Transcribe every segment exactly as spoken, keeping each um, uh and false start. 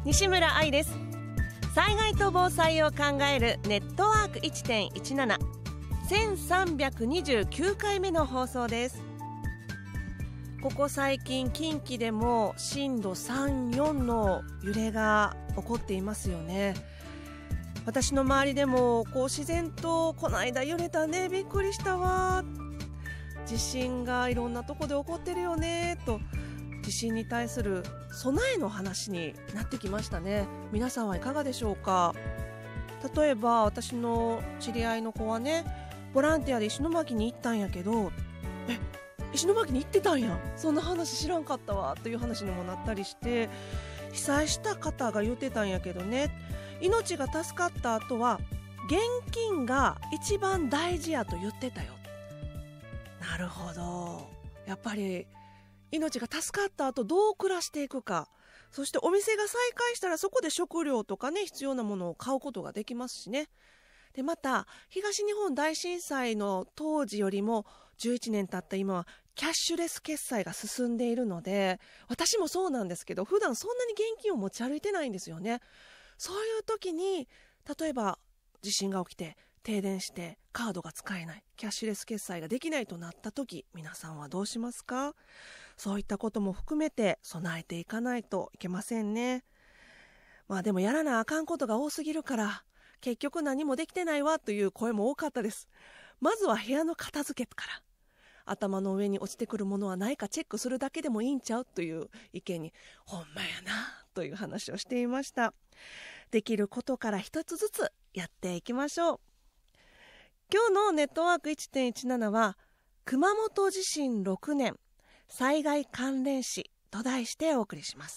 西村愛です。災害と防災を考えるネットワーク いちてんいちなな せんさんびゃくにじゅうきゅうかいめの放送です。ここ最近近畿でも震度さん、よんの揺れが起こっていますよね。私の周りでもこう自然とこの間揺れたね、びっくりしたわ、地震がいろんなとこで起こってるよねと、地震に対する備えの話になってきましたね。皆さんはいかがでしょうか。例えば私の知り合いの子はね、ボランティアで石巻に行ったんやけど、え石巻に行ってたんや、そんな話知らんかったわという話にもなったりして、被災した方が言ってたんやけどね、命が助かった後は現金が一番大事やと言ってたよ。なるほど、やっぱり命が助かった後どう暮らしていくか、そしてお店が再開したらそこで食料とかね、必要なものを買うことができますしね。でまた東日本大震災の当時よりもじゅういちねん経った今はキャッシュレス決済が進んでいるので、私もそうなんですけど、普段そんなに現金を持ち歩いてないんですよね。そういう時に例えば地震が起きて停電してカードが使えない、キャッシュレス決済ができないとなった時、皆さんはどうしますか。そういったことも含めて備えていかないといけませんね。まあでもやらなあかんことが多すぎるから結局何もできてないわという声も多かったです。まずは部屋の片付けから、頭の上に落ちてくるものはないかチェックするだけでもいいんちゃうという意見に、ほんまやなという話をしていました。できることから一つずつやっていきましょう。今日のネットワーク いちてんいちなな は熊本地震ろくねん災害関連史と題してお送りします。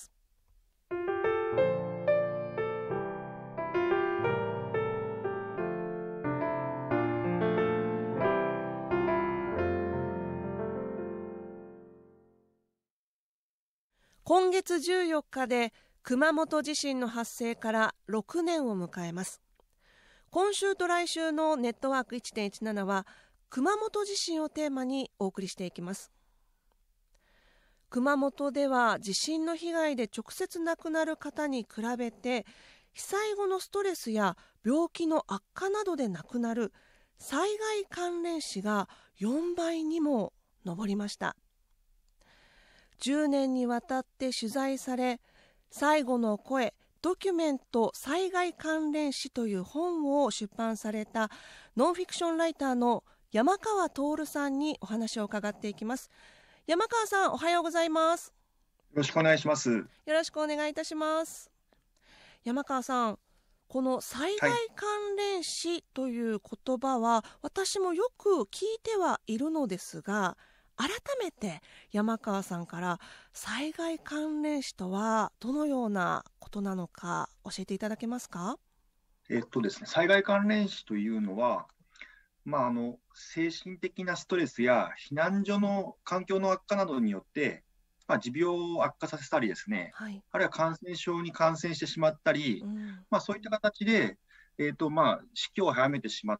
今月じゅうよっかで熊本地震の発生からろくねんを迎えます。今週と来週のネットワーク いちてんいちなな は熊本地震をテーマにお送りしていきます。熊本では地震の被害で直接亡くなる方に比べて、被災後のストレスや病気の悪化などで亡くなる災害関連死がよんばいにも上りました。じゅうねんにわたって取材され、最後の声ドキュメント災害関連死という本を出版されたノンフィクションライターの山川徹さんにお話を伺っていきます。山川さん、おはようございます。 よろしくお願いします。 よろしくお願いいたします。山川さん、この災害関連死という言葉は、はい、私もよく聞いてはいるのですが、改めて山川さんから災害関連死とはどのようなことなのか教えていただけますか。 えっとですね、災害関連死というのは、まあ、あの精神的なストレスや避難所の環境の悪化などによって、まあ、持病を悪化させたりですね、はい、あるいは感染症に感染してしまったり、うんまあ、そういった形で、えーとまあ、死去を早めてしまって、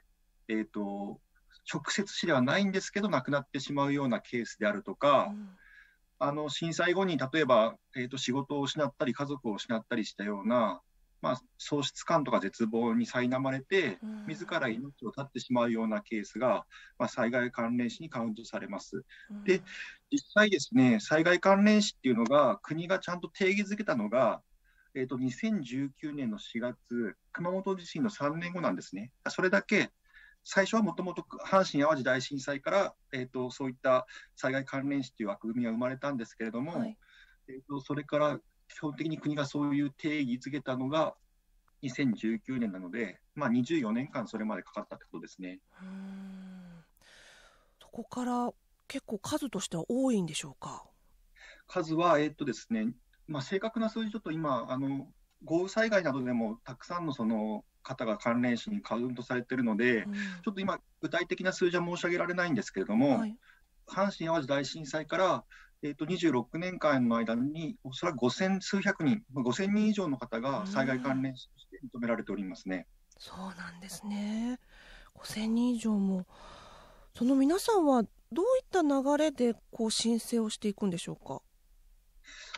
えーと直接死ではないんですけど亡くなってしまうようなケースであるとか、うん、あの震災後に例えば、えーと仕事を失ったり家族を失ったりしたような、まあ、喪失感とか絶望に苛まれて、自ら命を絶ってしまうようなケースが、まあ、災害関連死にカウントされます。で、実際ですね、災害関連死っていうのが、国がちゃんと定義づけたのが、えーと、にせんじゅうきゅうねんのしがつ、熊本地震のさんねんごなんですね。それだけ、最初はもともと阪神・淡路大震災から、えーと、そういった災害関連死という枠組みが生まれたんですけれども、はいえーと、それから基本的に国がそういう定義づけたのがにせんじゅうきゅうねんなので、まあ、にじゅうよねんかんそれまでかかったってことですね。 うーんそこから結構数としては多いんでしょうか。 数は、えーっとですねまあ、正確な数字ちょっと今あの豪雨災害などでもたくさんのその方が関連死にカウントされているので、うん、ちょっと今具体的な数字は申し上げられないんですけれども、はい、阪神・淡路大震災からえー、とにじゅうろくねんかんの間におそらくごせん数百人、ごせんにん以上の方が災害関連死として認められておりますね。 そうなんですね。ごせんにん以上も。その皆さんはどういった流れでこう申請をしていくんでしょうか。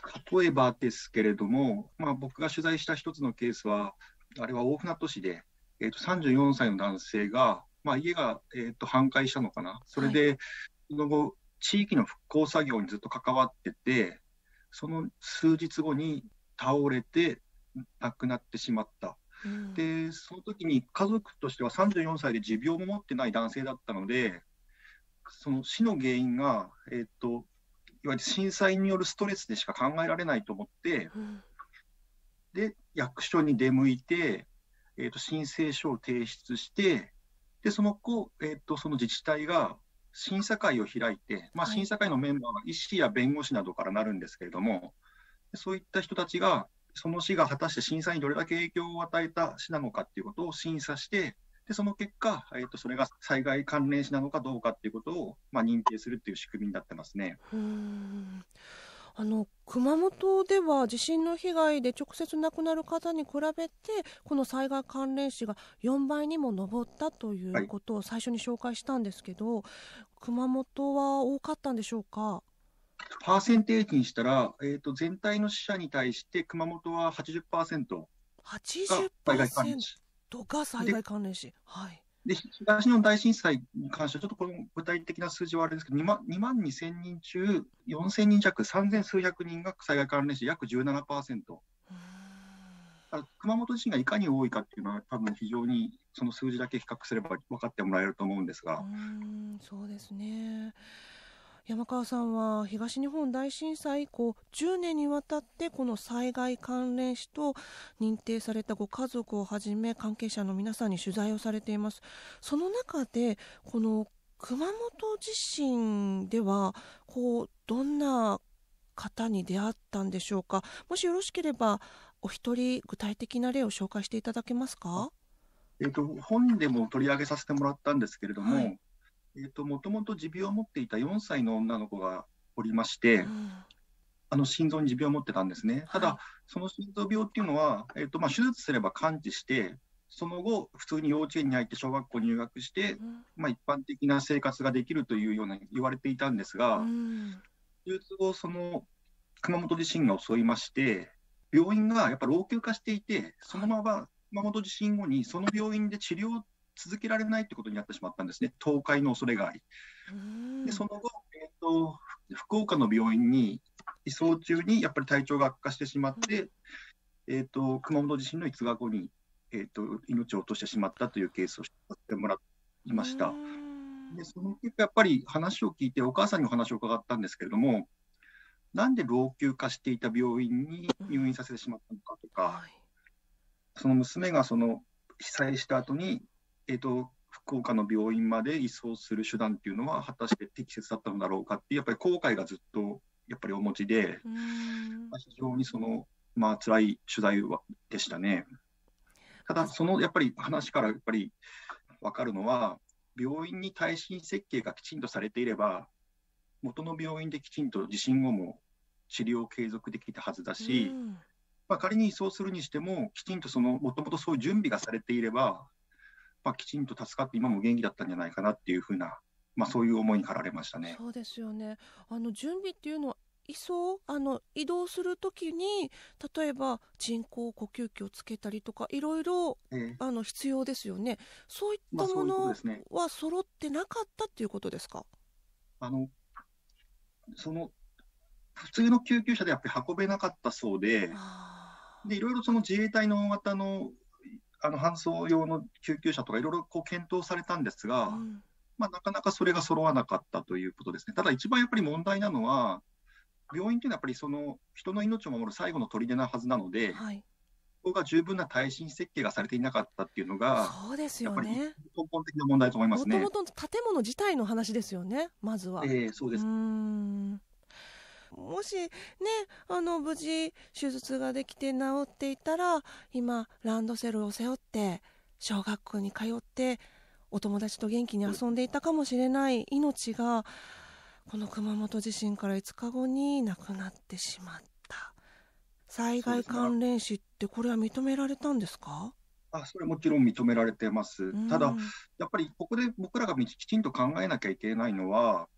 例えばですけれども、まあ、僕が取材した一つのケースは、あれは大船渡市で、えーと、さんじゅうよんさいの男性が、まあ、家が、えーと、半壊したのかな、それはい。 で、その後、地域の復興作業にずっと関わってて、その数日後に倒れて亡くなってしまった。 うん。 で、その時に家族としてはさんじゅうよんさいで持病も持ってない男性だったので、その死の原因が、えーと、いわゆる震災によるストレスでしか考えられないと思って、 うん。 で、役所に出向いて、えーと、申請書を提出して、で、その後、えーと、その自治体が審査会を開いて、まあ、 はい。 審査会のメンバーは医師や弁護士などからなるんですけれども、そういった人たちが、その市が果たして審査にどれだけ影響を与えた市なのかっていうことを審査して、でその結果、えーと、それが災害関連死なのかどうかっていうことを、まあ、認定するっていう仕組みになってますね。 うーん。あの熊本では地震の被害で直接亡くなる方に比べてこの災害関連死がよんばいにも上ったといはい、 うことを最初に紹介したんですけど、熊本は多かったんでしょうか？ パーセンテージにしたら、えーと、全体の死者に対して熊本ははちじゅっパーセントが災害関連死。 はちじゅっパーセント が災で害関連死。はい。 で、東日本大震災に関しては、ちょっとこの具体的な数字はあれですけど、にまん、にまんにせんにん中、よんせんにん弱、さんぜん数百人が災害関連死、約じゅうななパーセント。 うーん。 だから熊本地震がいかに多いかっていうのは、多分非常にその数字だけ比較すれば分かってもらえると思うんですうーが、 ん、そうですね。山川さんは東日本大震災以降じゅうねんにわたってこの災害関連死と認定されたご家族をはじめ関係者の皆さんに取材をされています。その中でこの熊本地震ではこうどんな方に出会ったんでしょうか？もしよろしければお一人具体的な例を紹介していただけますか？ えーと、本でも取り上げさせてもらったんですけれどはい。 も、えーと、もともと持病を持っていたよんさいの女の子がおりまして、 うん。 あの心臓に持病を持ってたんですね。ただ、 はい。 その心臓病っていうのは、えーとまあ、手術すれば完治して、その後、普通に幼稚園に入って小学校に入学して、 うん。 まあ、一般的な生活ができるというような言われていたんですうが、 ん。 手術後、その熊本地震が襲いまして、病院がやっぱ老朽化していて、そのはい。 まま熊本地震後にその病院で治療を続けられないということになってしまったんですね、倒壊の恐れがあり。 うで、そん。 の後、えーと、福岡の病院に移送中にやっぱり体調が悪化してしまって、えーと、熊本地震のいつかごに、えーと、命を落としてしまったというケースを知ってもらいました。で、その結果、やっぱり話を聞いて、お母さんにお話を伺ったんですけれども、なんで老朽化していた病院に入院させてしまったのかとか、 はい。 その娘がその被災した後に、えーと、福岡の病院まで移送する手段っていうのは果たして適切だったのだろうかっていうやっぱり後悔がずっとやっぱりお持ちで、 うーん。 まあ、非常にそのまあ辛い取材はでしたね。ただそのやっぱり話からやっぱり分かるのは、病院に耐震設計がきちんとされていれば元の病院できちんと地震後も治療を継続できたはずだうし、 ん。 まあ、仮に移送するにしてもきちんとそのもともとそういう準備がされていれば、まあ、きちんと助かって今も元気だったんじゃないかなっていうふうな、まあ、そういう思いに駆られましたね。 そうですよね。あの準備っていうのは移送あの移動するときに例えば人工呼吸器をつけたりとかいろいろえーあの必要ですよね。そういっまあ、そういうことでたものすね。 は揃ってなかったっていうことですか？ あのその普通の救急車でやっぱり運べなかったそうで、 あでいろいろその自衛隊の大型のあの搬送用の救急車とかいろいろこう検討されたんですが、 ー、うん。 まあ、なかなかそれが揃わなかったということですね。ただ一番やっぱり問題なのは、病院というのはやっぱりその人の命を守る最後の砦なはずなので、 はい。 ここが十分な耐震設計がされていなかったっていうのが、 そうですやっぱりよね。 根本的な問題だと思いますね。 もともと建物自体の話ですよね、まずは。 えー、そううーです。 ん。もしね、あの無事手術ができて治っていたら今ランドセルを背負って小学校に通ってお友達と元気に遊んでいたかもしれない命がこの熊本地震からいつかごに亡くなってしまった。災害そうですね。 関連死ってこれは認められたんですか？ あ、それもちろん認められてます。 うただ、 ん。 やっぱりここで僕らがきちんと考えなきゃいけないのは、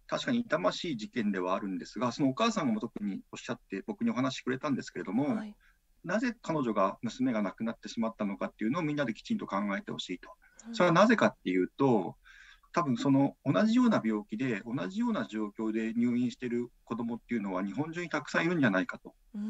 確かに痛ましい事件ではあるんですが、そのお母さんも特におっしゃって、僕にお話しくれたんですけれども、 はい。 なぜ彼女が、娘が亡くなってしまったのかっていうのをみんなできちんと考えてほしいと。 うん。 それはなぜかっていうと、多分その同じような病気で、同じような状況で入院している子どもっていうのは、日本中にたくさんいるんじゃないかと。 うん。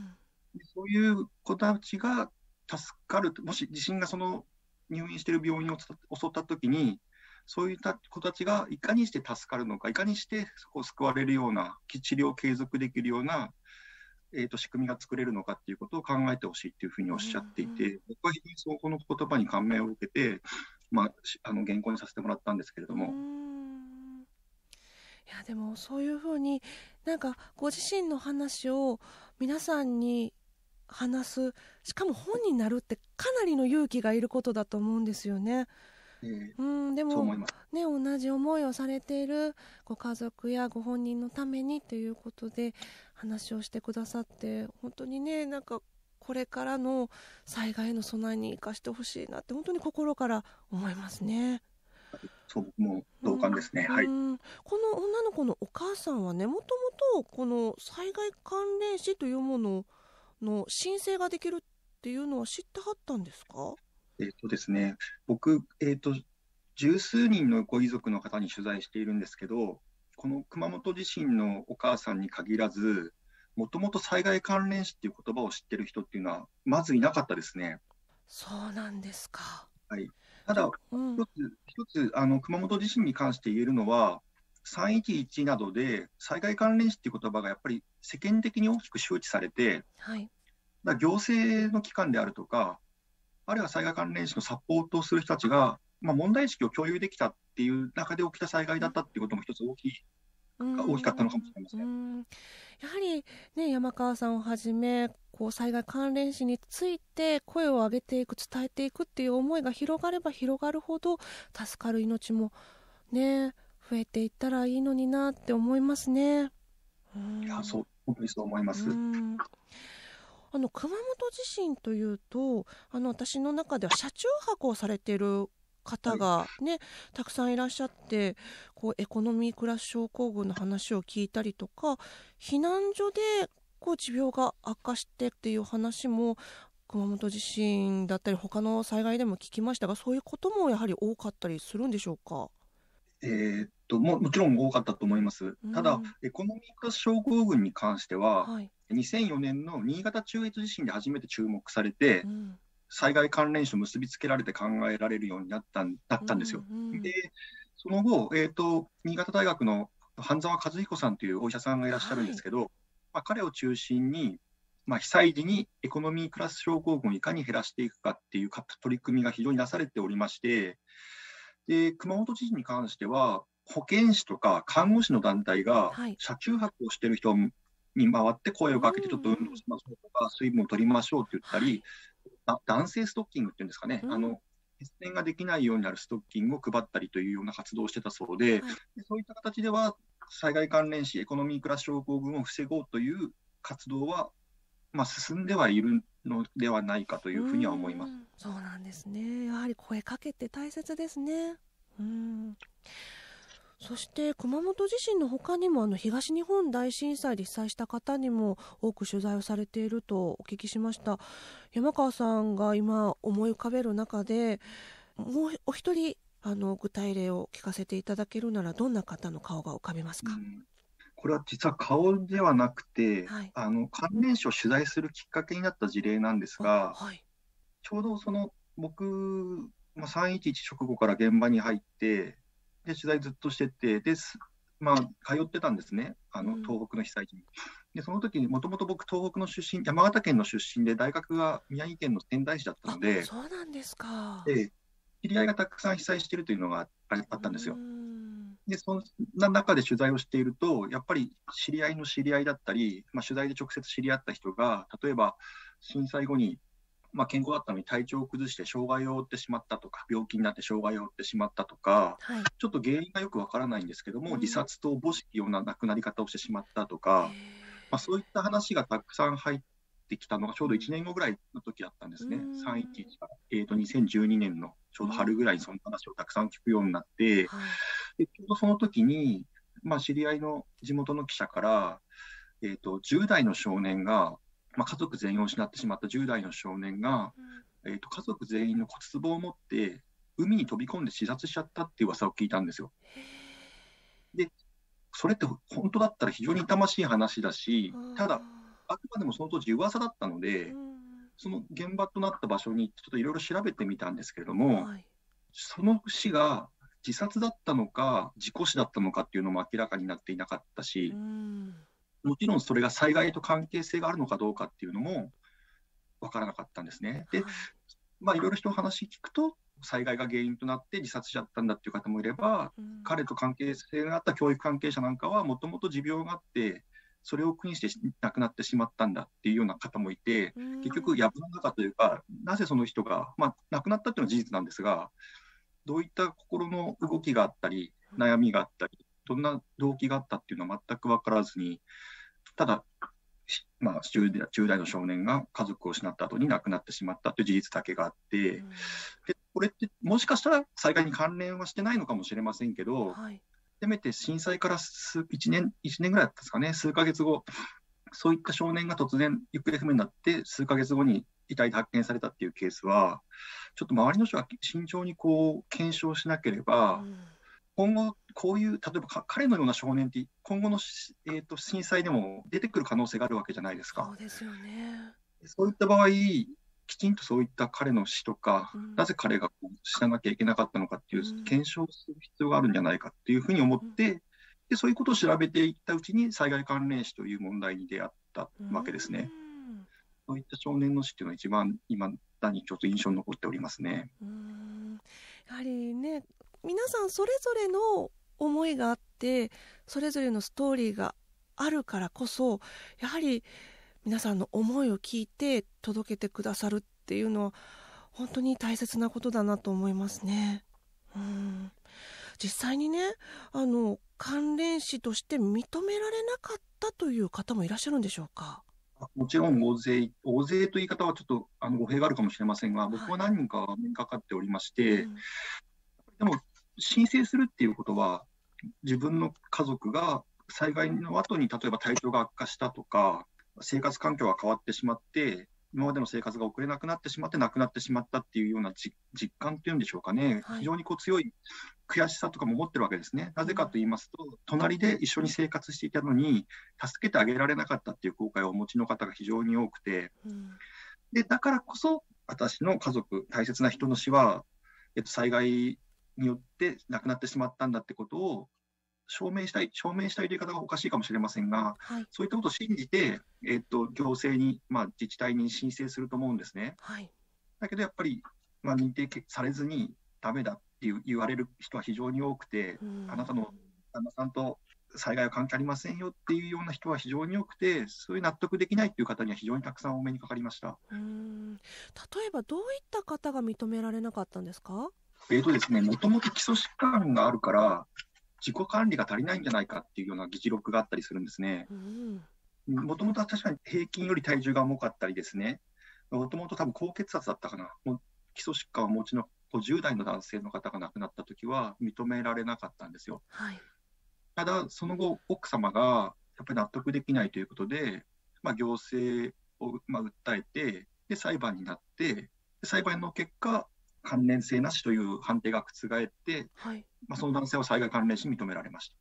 でそういう子たちが助かると、もし地震がその入院している病院をつた襲ったときに、そういった子たちがいかにして助かるのか、いかにしてそこを救われるような、治療を継続できるような、えーと、仕組みが作れるのかっていうことを考えてほしいっていうふうにおっしゃっていうんうん。 て、僕は非常にそのこの言葉に感銘を受けて、まあ、しあの原稿にさせてもらったんですけれうーども、 ん。いやでもそういうふうになんかご自身の話を皆さんに話す、しかも本になるってかなりの勇気がいることだと思うんですよね。 えーうん、でもそう思います。 ね、同じ思いをされているご家族やご本人のためにということで話をしてくださって、本当にね、なんかこれからの災害への備えに生かしてほしいなって本当に心から思いますね。 そう、僕もうん、 同感ですね。はい。 うん、この女の子のお母さんはね、もともとこの災害関連死というものの申請ができるっていうのは知ってはったんですか？ えっとですね、僕、えっと、十数人のご遺族の方に取材しているんですけど、この熊本地震のお母さんに限らず、もともと災害関連死っていう言葉を知ってる人っていうのは、まずいなかったですね。 そうなんですか。 はい、ただ、 と、うん、 一つ、一つあの熊本地震に関して言えるのは、さんいちいちなどで災害関連死っていう言葉がやっぱり世間的に大きく周知されて、 はい。 だから行政の機関であるとか、あるいは災害関連死のサポートをする人たちが、まあ、問題意識を共有できたっていう中で起きた災害だったっていうことも一つ大きい、 うー大きかったのかもしん、うーれません。 ん、やはりね、山川さんをはじめ、こう災害関連死について声を上げていく、伝えていくっていう思いが広がれば広がるほど、助かる命もね、増えていったらいいのになって思いますね。うーいや、 ん、 そう、本当にそう思いまうーす。 ん。あの熊本地震というと、あの私の中では車中泊をされている方はい。 がね、たくさんいらっしゃって、こうエコノミークラス症候群の話を聞いたりとか、避難所でこう持病が悪化してっていう話も熊本地震だったり他の災害でも聞きましたが、そういうこともやはり多かったりするんでしょうか？ えーっとも、もちろん多かったと思います。ただ、 うん、 エコノミークラス症候群に関しては、 はい、 にせんよねんの新潟中越地震で初めて注目されて、 うん、 災害関連死と結びつけられて考えられるようになったんだうん、 ったんですよ。 うん、 で、その後、えーと、新潟大学の半沢和彦さんというお医者さんがいらっしゃるんはい、 ですけど、まあ、彼を中心に、まあ、被災時にエコノミークラス症候群をいかに減らしていくかっていう取り組みが非常になされておりまして、で熊本地震に関しては、保健師とか看護師の団体がはい、 車中泊をしている人に回って声うん、 をかけて、ちょっと運動うん、 しましょうとか、水分を取りましょうって言ったり、 はい、 あ男性ストッキングっていうんですかね、 うん、 あの血栓ができないようになるストッキングを配ったりというような活動をしてたそうで、 はい。 でそういった形では、災害関連死、エコノミークラス症候群を防ごうという活動は、まあ、進んではいるのではないかとうーいうふうには思います。 ん、そうなんですね。やはり声かけって大切ですね。うん。そして熊本地震の他にもあの東日本大震災で被災した方にも多く取材をされているとお聞きしました。山川さんが今思い浮かべる中で、もうお一人あの具体例を聞かせていただけるならどんな方の顔が浮かびますか？ うん、これは実は顔ではなくて、 はい。 あの関連死を取材するきっかけになった事例なんですあ、 が、 はい。 ちょうどその僕、まあ、さんいちいち直後から現場に入って、で取材ずっとしてて、です、まあ、通ってたんですね、あのうん。 東北の被災地に。で、その時にもともと僕、東北の出身、山形県の出身で、大学が宮城県の仙台市だったあ、 ので、 そうなんですか。 で知り合いがたくさん被災しているというのがああうーったんですよ。 ん。 で、そんな中で取材をしていると、やっぱり知り合いの知り合いだったり、まあ、取材で直接知り合った人が、例えば震災後に、まあ、健康だったのに体調を崩して障害を負ってしまったとか、病気になって障害を負ってしまったとか、 はい。 ちょっと原因がよくわからないんですけども、自うん。 殺とおぼしきような亡くなり方をしてしまったとへか、まあ、 え。 そういった話がたくさん入ってきたのが、ちょうど1 うん。 年後ぐらいの時だったんでうーすね、さんいちいちん。 から、えーと、にせんじゅうにねんのちょうど春ぐらいにその話をたくさん聞くようになって、 はい。 でちょうどその時に、 まあ、知り合いの地元の記者から、えーと、じゅう代の少年が、まあ、家族全員を失ってしまったじゅう代の少年が、うん、えーと、家族全員の骨壺を持って海に飛び込んで自殺しちゃったっていう噂を聞いたんですよ。で、それって本当だったら非常に痛ましい話だし、ただ、あくまでもその当時噂だったので、うん、その現場となった場所にちょっといろいろ調べてみたんですけれども、はい、その死が自殺だったのか事故死だったのかっていうのも明らかになっていなかったし、うん、もちろんそれが災害と関係性があるのかどうかっていうのも分からなかったんですね。で、まあいろいろ人の話聞くと、災害が原因となって自殺しちゃったんだっていう方もいれば、うん、彼と関係性があった教育関係者なんかはもともと持病があってそれを苦にして亡くなってしまったんだっていうような方もいて、うん、結局藪の中というか、なぜその人が、まあ、亡くなったっていうのは事実なんですが、どういった心の動きがあったり悩みがあったり、どんな動機があったっていうのは全く分からずに、ただ、まあ、じゅう代の少年が家族を失った後に亡くなってしまったという事実だけがあって、うん、でこれってもしかしたら災害に関連はしてないのかもしれませんけど、はい、せめて震災から数いちねん、いちねんぐらいだったんですかね、数ヶ月後、そういった少年が突然行方不明になって、数ヶ月後に遺体で発見されたっていうケースは、ちょっと周りの人が慎重にこう検証しなければ、うん、今後、こういう、例えば彼のような少年って、今後の、えーと、震災でも出てくる可能性があるわけじゃないですか。 そうですよね。 そういった場合、きちんとそういった彼の死とか、うん、なぜ彼がこう死ななきゃいけなかったのかっていう検証する必要があるんじゃないかっていうふうに思って、うん、でそういうことを調べていったうちに災害関連死という問題に出会ったわけですね。うん、そういった少年の死っていうのは一番今だにちょっと印象に残っておりますね。 うん、やはりね、皆さんそれぞれの思いがあってそれぞれのストーリーがあるからこそ、やはり皆さんの思いを聞いて届けてくださるっていうのは本当に大切なことだなと思いますね。うん、実際にね、あの関連死として認められなかったという方もいらっしゃるんでしょうか？ もちろん大勢、大勢という言い方はちょっとあの語弊があるかもしれませんが、僕は何人かにかかっておりまして、はい、うん、でも申請するっていうことは、自分の家族が災害の後に例えば体調が悪化したとか、生活環境が変わってしまって、今までの生活が送れなくなってしまって亡くなってしまったっていうような実感っていうんでしょうかね、はい、非常にこう強い悔しさとかも持ってるわけですね。なぜかと言いますと、隣で一緒に生活していたのに助けてあげられなかったっていう後悔をお持ちの方が非常に多くて、うん、でだからこそ私の家族、大切な人の死は、えっと、災害によって亡くなってしまったんだってことを証明したい、証明したいという言い方がおかしいかもしれませんが、はい、そういったことを信じて、えっと、行政に、まあ、自治体に申請すると思うんですね。はい、だけどやっぱり、まあ、認定されずにダメだっていう言われる人は非常に多くて、あなたの旦那さんと災害は関係ありませんよっていうような人は非常に多くて、そういう納得できないという方には非常にたくさんお目にかかりました。 うーん、例えばどういった方が認められなかったんですか？ えーとですね、もともと基礎疾患があるから自己管理が足りないんじゃないかっていうような議事録があったりするんですね。もともとは確かに平均より体重が重かったりですね、もともと多分高血圧だったかな、もう基礎疾患をお持ちのじゅう代の男性の方が亡くなったときは認められなかったんですよ。はい、ただ、その後、奥様がやっぱり納得できないということで、まあ、行政を、まあ、訴えてで、裁判になって、裁判の結果、関連性なしという判定が覆って、はい、まあ、その男性は災害関連死に認められました。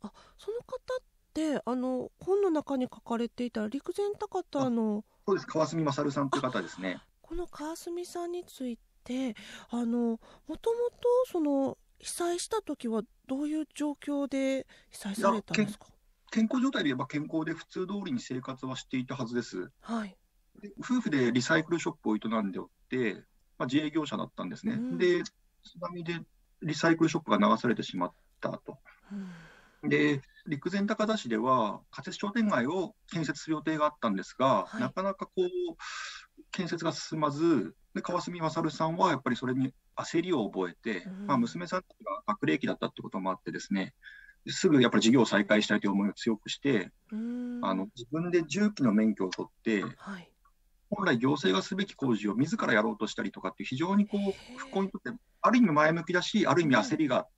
あ、その方ってあの本の中に書かれていた陸前高田の、 そうです、川澄勝さんという方ですね。 この川澄さんについて、あのもともとその被災した時はどういう状況で被災されたんですか？ 健康状態で言えば健康で普通通りに生活はしていたはずです。はい、で夫婦でリサイクルショップを営んでおって、まあ、自営業者だったんですね。うん、で津波でリサイクルショップが流されてしまったと。うん、で陸前高田市では仮設商店街を建設する予定があったんですが、はい、なかなかこう建設が進まず、で川澄勝さんはやっぱりそれに焦りを覚えて、うん、まあ、娘さんたちが学齢期だったってこともあってですね、すぐやっぱり事業を再開したいという思いを強くして、うん、あの自分で重機の免許を取って、はい、本来行政がすべき工事を自らやろうとしたりとかっていう非常にこう復興にとってある意味前向きだし、ある意味焦りがあって、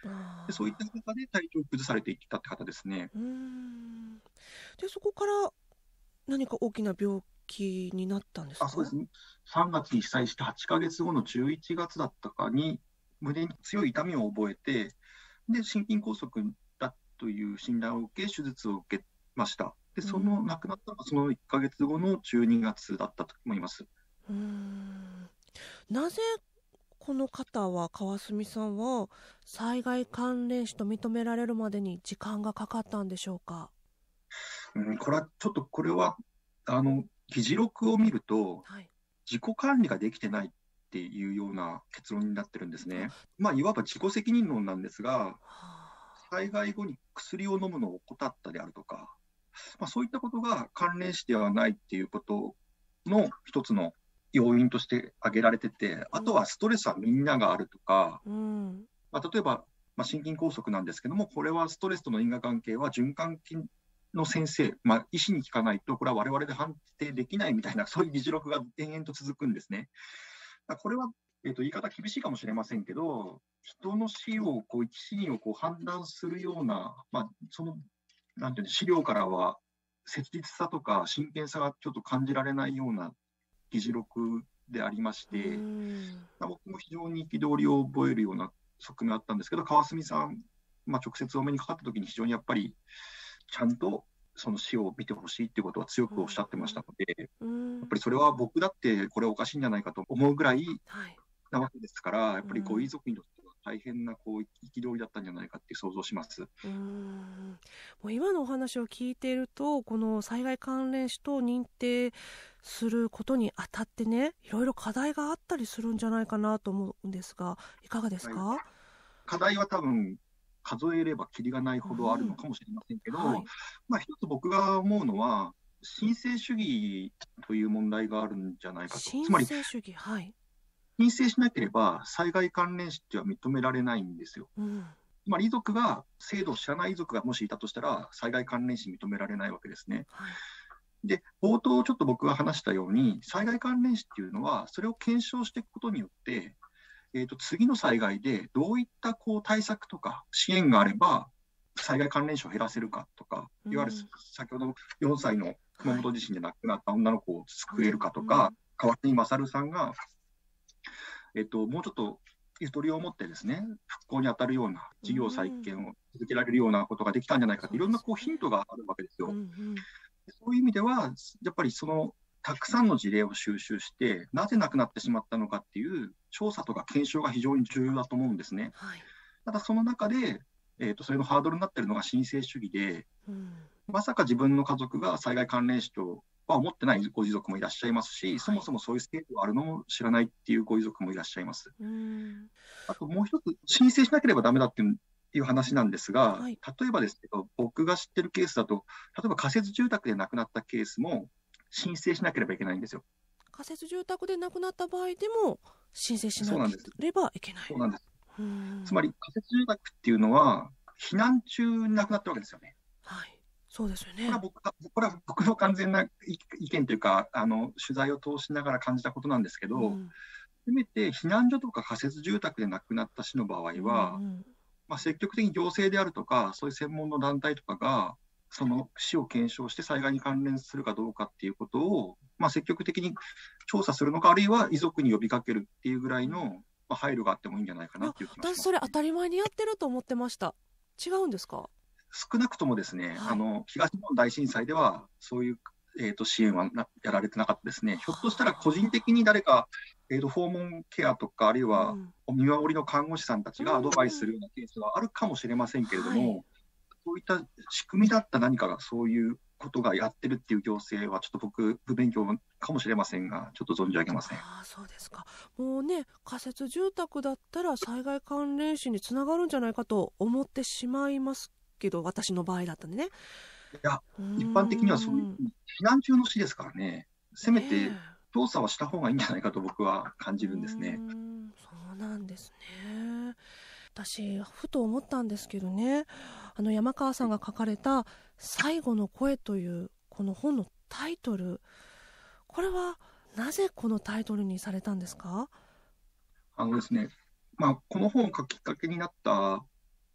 あでそういった中で体調を崩されていったって方ですね。 ーうーんでそこから何か大きな病気になったんですか？ あそうですね。さんがつに被災してはちかげつごのじゅういちがつだったかに、胸に強い痛みを覚えて、で心筋梗塞だという診断を受け、手術を受けました。で、その亡くなったのがそのいっかげつごのじゅうにがつだったと思います。 うーんなぜこの方は川澄さんは災害関連死と認められるまでに時間がかかったんでしょうか？ うん、これはちょっとこれはあの議事録を見ると、 はい、 自己管理ができてないっていうような結論になってるんですね。まあ、いわば自己責任論なんですが、 はあ災害後に薬を飲むのを怠ったであるとか、まあ、そういったことが関連死ではないっていうことの一つの要因として挙げられてて、あとはストレスはみんながあるとか、 うんまあ、例えば、まあ、心筋梗塞なんですけども、これはストレスとの因果関係は循環器の先生、まあ、医師に聞かないと、これは我々で判定できないみたいな、そういう議事録が延々と続くんですね。だからこれは、えーと、言い方厳しいかもしれませんけど、人の死を、こう生き死にをこう判断するような、まあ、そのなんていうの、資料からは、切実さとか真剣さがちょっと感じられないような議事録でありましうて、 ん僕も非常に憤りを覚えるような側面あったんですけど、川澄さん、まあ、直接お目にかかったときに非常にやっぱりちゃんとその死を見てほしいっていうことは強くおっしゃってましたので、 うんやっぱりそれは僕だってこれはおかしいんじゃないかと思うぐらいはいなわけですから、やっぱりごうん遺族にとっては大変なこう憤りだったんじゃないかって想像します。 うーんもう今のお話を聞いているとこの災害関連死と認定することにあたってねいろいろ課題があったりするんじゃないかなと思うんですがいかがですか？ はい、課題は多分数えればきりがないほどあるのかもしれませんけど、 はいまあ、一つ僕が思うのは、申請主義という問題があるんじゃないかと。 申つまり、 請主義はい申請しなければ災害関連死っては認められないんですよ。 うんつまり遺族が、制度を知らない遺族がもしいたとしたら、災害関連死認められないわけですね。 はいで、冒頭ちょっと僕が話したように、災害関連死っていうのは、それを検証していくことによって、えーと、次の災害でどういったこう対策とか支援があれば、災害関連死を減らせるかとか、 うんいわゆる先ほどよんさいの熊本地震で亡くなった女の子を救えるかとうんか、川谷勝さんが、えーと、もうちょっとゆとりを持ってですね、復興に当たるような事業再建を続けられるようなことができたんじゃないかって、いろんなこうヒントがあるわけですよ。 うんうんそういう意味では、やっぱりそのたくさんの事例を収集して、なぜ亡くなってしまったのかっていう調査とか検証が非常に重要だと思うんですね。 はいただその中で、えーと、それのハードルになっているのが申請主義で、 うんまさか自分の家族が災害関連死とは思ってないご遺族もいらっしゃいますし、 はいそもそもそういう制度があるのも知らないっていうご遺族もいらっしゃいます。 うんあともう一つ、申請しなければダメだっていういう話なんですが、 はい例えばですけど、僕が知ってるケースだと、例えば仮設住宅で亡くなったケースも申請しなければいけないんですよ。 仮設住宅で亡くなった場合でも申請しなけそうなんです。 ればいけないそうなんです。 うんつまり仮設住宅っていうのは、避難中に亡くなったわけですよね。 はいそうですよねこれは僕がこれは僕の完全な意意見というか、あの取材を通しながら感じたことなんですけど、 うんせめて避難所とか仮設住宅で亡くなった死の場合は、 うんうんまあ、積極的に行政であるとか、そういう専門の団体とかが、その死を検証して災害に関連するかどうかっていうことを、まあ、積極的に調査するのか、あるいは遺族に呼びかけるっていうぐらいの、まあ、配慮があってもいいんじゃないかなっていう気がします。 私それ当たり前にやってると思ってました。違うんですか？ 少なくともですね、 はいあの東日本大震災では、そういう、えーと、支援はなやられてなかったですね。ひょっとしたら個人的に誰か、えーと、訪問ケアとか、あるいは、 うん見守りの看護師さんたちがアドバイスするようなケースはあるかもしれませんけれども、 はいそういった仕組みだった何かがそういうことがやってるっていう行政は、ちょっと僕、不勉強かもしれませんが、ちょっと存じ上げません。 ああそうですか。もうね仮設住宅だったら災害関連死につながるんじゃないかと思ってしまいますけど私の場合だったんでね。 いや、 うーん一般的にはそういう、避難中の死ですからね、せめてね調査はした方がいいんじゃないかと僕は感えじるんですね。 うーんそうなんですね。私ふと思ったんですけどねあの山川さんが書かれた最後の声というこの本のタイトルこれはなぜこのタイトルにされたんですか？ あのですね、まあ、この本を書くきっかけになった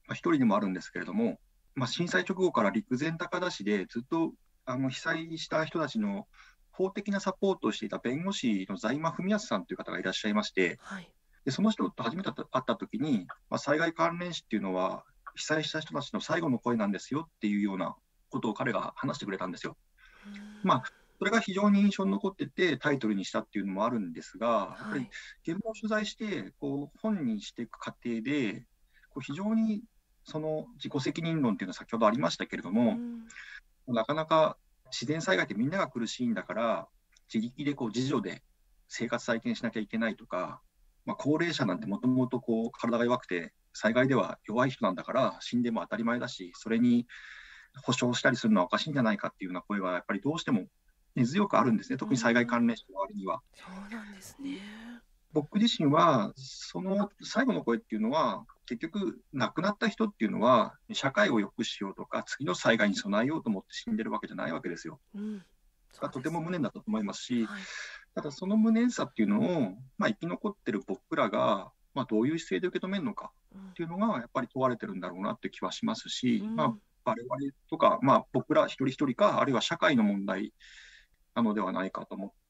あ、一人でもあるんですけれども、まあ、震災直後から陸前高田市でずっとあの被災した人たちの法的なサポートをしていた弁護士の財間文康さんという方がいらっしゃいまして、 はい、 でその人と初めて会ったときに、まあ、災害関連死っていうのは被災した人たちの最後の声なんですよっていうようなことを彼が話してくれたんですよ。まあ、それが非常に印象に残っててタイトルにしたっていうのもあるんですが、やっぱり現場を取材してこう本にしていく過程でこう非常にその自己責任論っていうのは先ほどありましたけれども、うん、なかなか自然災害ってみんなが苦しいんだから自力でこう自助で生活再建しなきゃいけないとか、まあ、高齢者なんてもともとこう体が弱くて災害では弱い人なんだから死んでも当たり前だし、それに保証したりするのはおかしいんじゃないかっていうような声はやっぱりどうしても根強くあるんですね、特に災害関連死の周りには。 そうなんですね。 僕自身はその最後の声っていうのは結局亡くなった人っていうのは社会を良くしようとか次の災害に備えようと思って死んでるわけじゃないわけですよ。うん、それはとても無念だったと思いますし、はい、ただその無念さっていうのを、まあ、生き残ってる僕らが、まあ、どういう姿勢で受け止めるのかっていうのがやっぱり問われてるんだろうなって気はしますし、うん、まあ、我々とか、まあ、僕ら一人一人かあるいは社会の問題なのではないかと思って、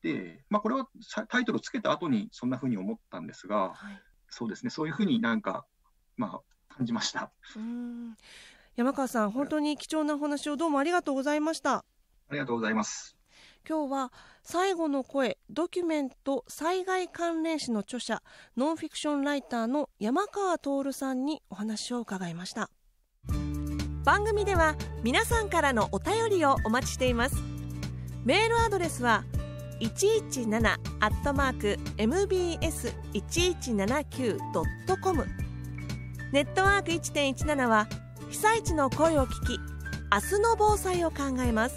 まあ、これはタイトルをつけた後にそんなふうに思ったんですが、はい、そうですね、そういうふうになんか、まあ、感じました。 うーん、山川さん、本当に貴重なお話をどうもありがとうございました。 ありがとうございます。 今日は最後の声ドキュメント災害関連史の著者、ノンフィクションライターの山川徹さんにお話を伺いました。番組では皆さんからのお便りをお待ちしています。メールアドレスはいちいちななアットマークエムビーエスいちいちななきゅうドットコム。ネットワーク いってんいちなな は被災地の声を聞き、明日の防災を考えます。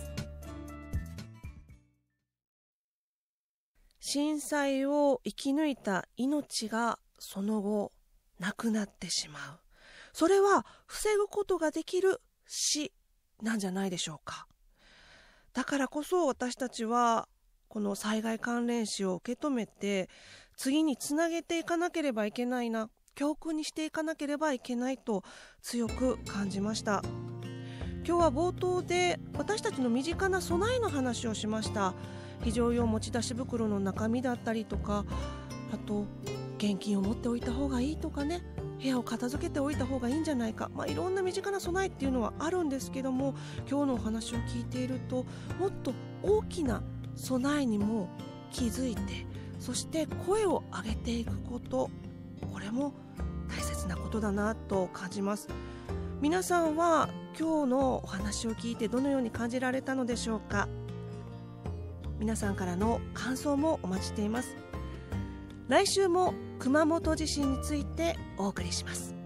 震災を生き抜いた命がその後亡くなってしまう。それは防ぐことができる死なんじゃないでしょうか。だからこそ私たちはこの災害関連死を受け止めて次につなげていかなければいけないな、教訓にしていかなければいけないと強く感じました。今日は冒頭で私たちの身近な備えの話をしました。非常用持ち出し袋の中身だったりとか、あと現金を持っておいた方がいいとかね、部屋を片付けておいた方がいいんじゃないか、まあ、いろんな身近な備えっていうのはあるんですけども、今日のお話を聞いているともっと大きな備えにも気づいて、そして声を上げていくこと、これも大切なことだなと感じます。皆さんは今日のお話を聞いてどのように感じられたのでしょうか。皆さんからの感想もお待ちしています。来週も熊本地震についてお送りします。